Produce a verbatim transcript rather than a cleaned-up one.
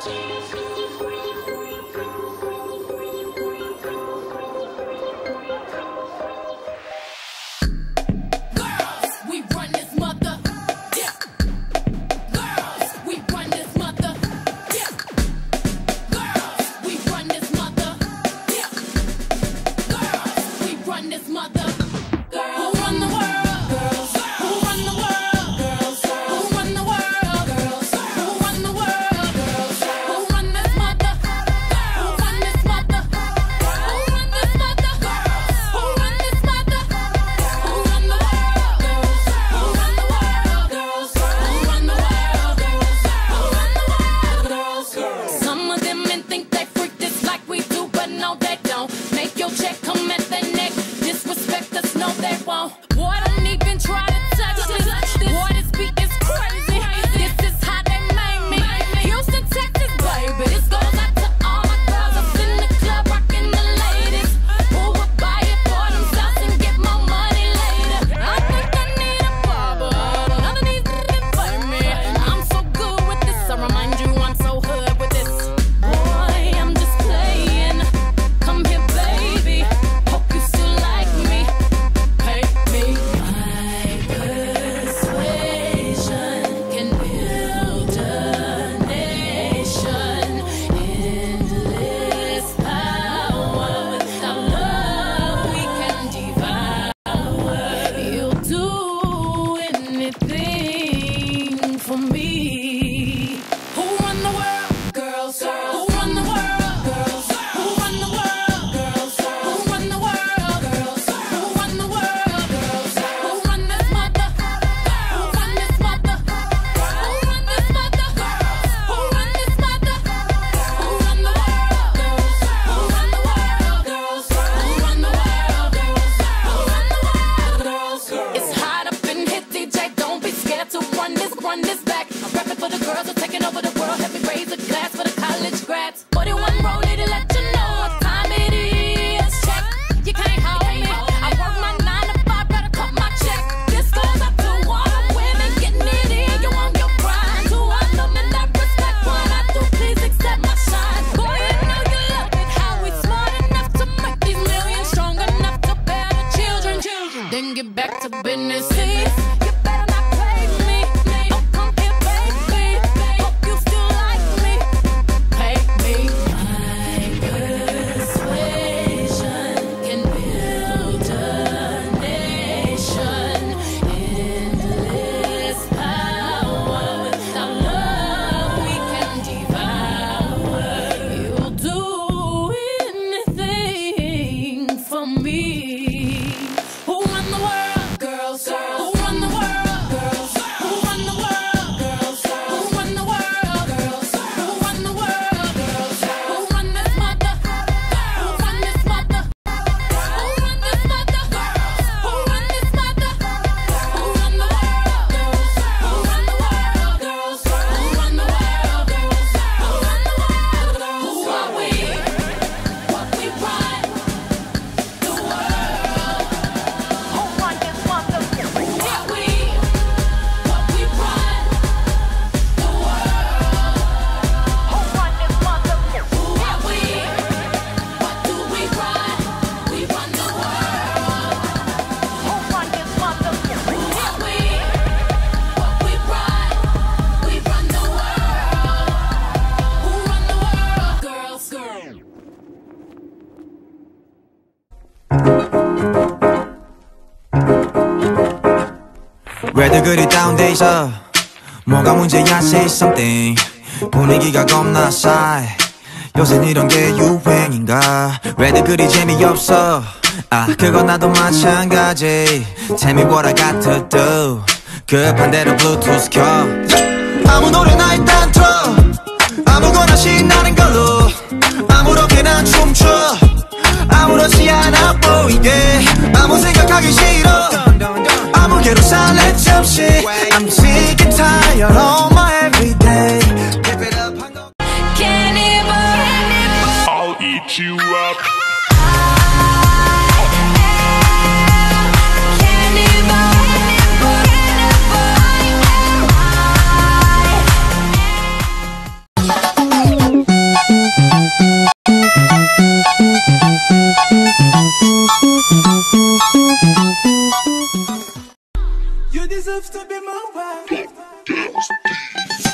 왜들 그리 다운돼 있어 뭐가 문제야 say something 분위기가 겁나 싸해 요샌 이런 게 유행인가 왜들 그리 재미없어 아 그건 나도 마찬가지 Tell me what I got to do 급한 대로 블루투스 켜 아무 노래나 일단 틀어 아무거나 신나는 걸로 아무렇게나 춤춰 아무렇지 않아 보이게 아무 생각하기 싫어 아무개로 살래 잠시 I'm sick and tired of my everyday Keep it up Cannibal I'll eat you up You deserve to be my wife.